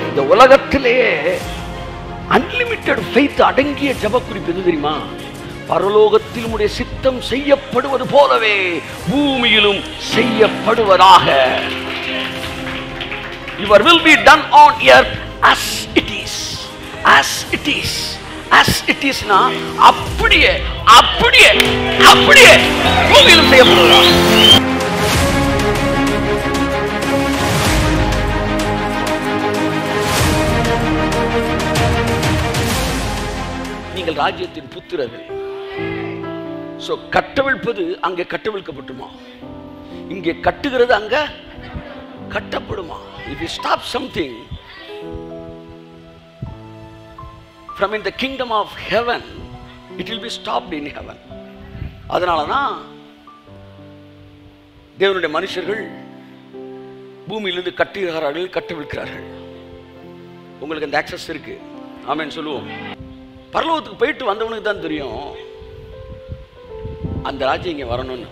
இந்த உலகத்திலேயே unlimited faith அடங்கிய ஜெப குறிப்பு எது தெரியுமா? பரலோகத்தில் உம்முடைய சித்தம் செய்யப்படுவது போலவே பூமியிலும் செய்யப்படுவதாக. Your will be done on earth as it is. As it is. As it is னா அப்படியே அப்படியே அப்படியே பூமியிலும் செய்யப்படுவதாக. நீங்கள் ராஜ்யத்தின் புத்திரர்கள். சோ கட்டவிழ்ப்பது அங்கே கட்டவிழ்க்கப்பட்டுமா, இங்கே கட்டுகிறது அங்க கட்டப்படுமா? If you stop something from in the kingdom of heaven, it will be stopped in heaven. அதனாலதான் தேவனுடைய மனுஷர்கள் பூமியிலிருந்து கட்டுகிறார்கள், கட்டவிழ்க்கிறார்கள். உங்களுக்கு அந்த ஆக்சஸ் இருக்கு. ஆமென் சொல்லுவோம். பரலோகத்துக்கு போயிட்டு வந்தவனுக்கு தான் தெரியும் அந்த ராஜ்யம் இங்க வரணும்னு.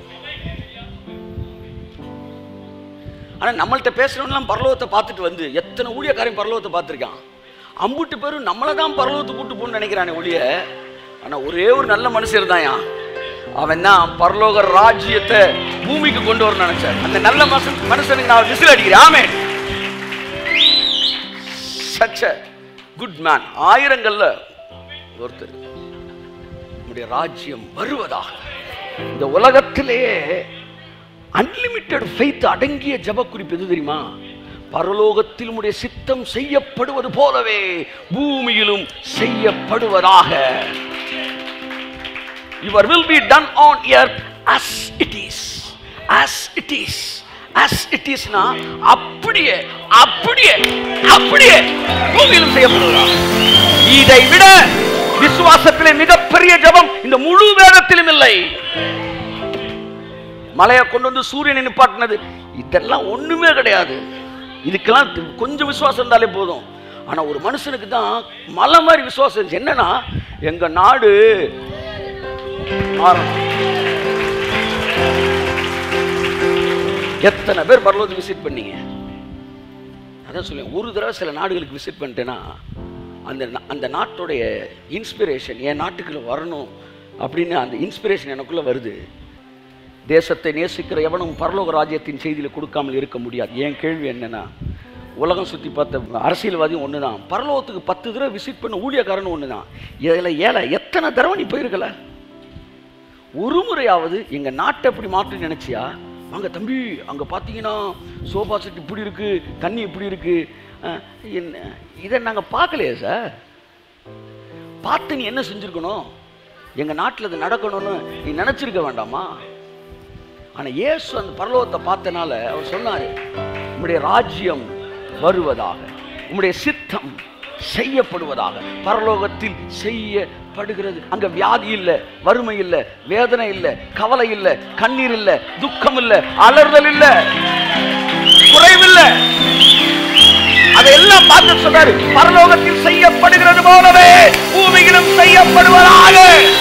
ஆனா நம்மள்கிட்ட பேசுறவங்கலாம் பரலோகத்தை பார்த்துட்டு வந்து எத்தனை ஊழியக்காரன் பரலோகத்தை பார்த்துருக்கான். அம்புட்டு பேரும் நம்மளை தான் பரலோகத்துக்கு கூட்டு போன்னு நினைக்கிறானே ஒழிய, ஆனா ஒரே ஒரு நல்ல மனுஷர் தான் அவன் தான் பரலோக ராஜ்யத்தை பூமிக்கு கொண்டு வரணும்னு நினைச்சார். அந்த நல்ல மனுஷனுக்கு நான் விசில் அடிக்கிறேன். ஆமென். such a good man. ஆயிரங்கள்ல ஒருத்தர். நம்முடைய ராஜ்யம் வருவதாக. இந்த உலகத்திலேயே அன்லிமிட்டெட் ஃபெய்த் அடங்கிய ஜெப குறிப்பு எது தெரியுமா? பரலோகத்தில் உம்முடைய சித்தம் செய்யப்படுவது போலவே பூமியிலும் செய்யப்படுவதாக. Your will be done on earth as it is. As it is. As it is னா அப்படியே அப்படியே அப்படியே பூமியிலும் செய்யப்படுவதாக. இதை விட விசுவாசத்திலே மிகப்பெரிய ஜெபம் இந்த முழு வேதத்திலும் இல்லை. மலையை கொண்டு வந்து சூரியனை நிப்பாட்டினது இதெல்லாம் ஒண்ணுமே கிடையாது. இதுக்கெல்லாம் கொஞ்சம் விசுவாசம் இருந்தாலே போதும். ஆனா ஒரு மனுஷனுக்கு தான் மலை மாதிரி விசுவாசம். என்னன்னா எங்க நாடு எத்தனை பேர் பரலோகத்துக்கு விசிட் பண்ணீங்க? அதான் சொல்லுவேன், ஒரு தடவை சில நாடுகளுக்கு விசிட் பண்ணிட்டேன்னா அந்த நாட்டுடைய இன்ஸ்பிரேஷன் என் நாட்டுக்குள்ள வரணும் அப்படின்னு அந்த இன்ஸ்பிரேஷன் எனக்குள்ள வருது. தேசத்தை நேசிக்கிற எவனும் பரலோக ராஜ்யத்தின் செய்தியில் கொடுக்காமல் இருக்க முடியாது. என் கேள்வி என்னன்னா, உலகம் சுற்றி பார்த்த அரசியல்வாதியும் ஒன்று தான், பரலோகத்துக்கு 10 தடவை விசிட் பண்ண ஊழியக்காரன் ஒன்று தான். இதில் ஏழை எத்தனை தடவை நீ போயிருக்கல? ஒரு முறையாவது எங்கள் நாட்டை எப்படி மாற்று நினைச்சியா? வாங்க தம்பி, அங்கே பார்த்தீங்கன்னா சோஃபா செட் இப்படி இருக்கு, தண்ணி இப்படி இருக்கு. என்ன இதை நாங்கள் பார்க்கலையே சார். பார்த்து நீ என்ன செஞ்சுருக்கணும்? எங்கள் நாட்டில் அது நடக்கணும்னு நீ நினச்சிருக்க வேண்டாமா? ஆனால் இயேசு அந்த பரலோகத்தை பார்த்தனால அவர் சொன்னார், உம்முடைய ராஜ்யம் வருவதாக, உம்முடைய சித்தம் செய்யப்படுவதாக. பரலோகத்தில் செய்யப்படுகிறது. அங்க வியாதி இல்லை, வறுமை இல்லை, வேதனை இல்லை, கவலை இல்லை, கண்ணீர் இல்லை, துக்கம் இல்லை, அலறுதல் இல்லை, குறைவில்லை. அதையெல்லாம் பார்த்து சொன்னாரு, பரலோகத்தில் செய்யப்படுகிறது போலவே பூமியிலும் செய்யப்படுவதாக.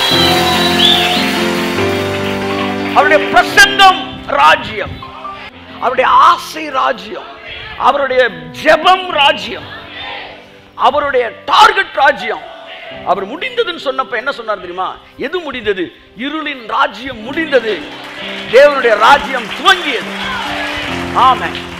அவருடைய பிரசன்னம் ராஜ்யம், அவருடைய ஆசை ராஜ்யம், அவருடைய ஜெபம் ராஜ்யம், அவருடைய டார்கெட் ராஜ்யம். அவர் முடிந்ததுன்னு சொன்னப்ப என்ன சொன்னார் தெரியுமா? எது முடிந்தது? இருளின் ராஜ்யம் முடிந்தது, தேவனுடைய ராஜ்யம் துவங்கியது. ஆமென்.